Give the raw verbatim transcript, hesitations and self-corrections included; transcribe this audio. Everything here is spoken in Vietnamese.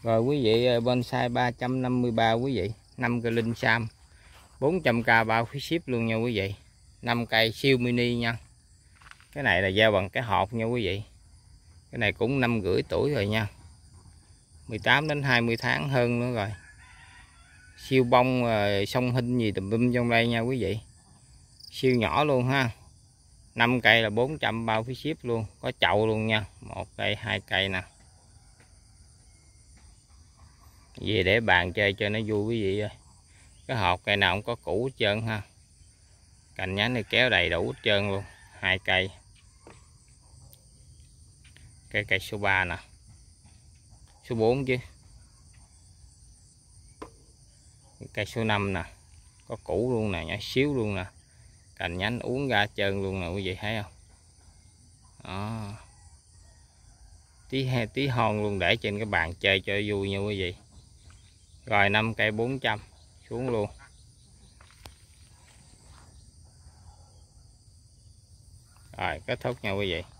Rồi quý vị, bonsai ba trăm năm mươi ba quý vị, năm cây linh sam, bốn trăm k bao phí ship luôn nha quý vị. năm cây siêu mini nha. Cái này là gieo bằng cái hộp nha quý vị. Cái này cũng năm rưỡi tuổi rồi nha. mười tám đến hai mươi tháng hơn nữa rồi. Siêu bông song hình gì tùm lum trong đây nha quý vị. Siêu nhỏ luôn ha. năm cây là bốn trăm bao phí ship luôn, có chậu luôn nha. Một cây, hai cây nè. Về để bàn chơi cho nó vui quý vị ơi. Cái hộp cây nào cũng có củ hết trơn ha. Cành nhánh này kéo đầy đủ hết trơn luôn. Hai cây. Cây cây số ba nè. Số bốn chứ. Cây số năm nè. Có củ luôn nè, nhỏ xíu luôn nè. Cành nhánh uống ra trơn luôn nè quý vị thấy không? Đó. Tí tí hon luôn để trên cái bàn chơi cho vui nha quý vị. Rồi năm cây bốn trăm xuống luôn. Rồi kết thúc nha quý vị.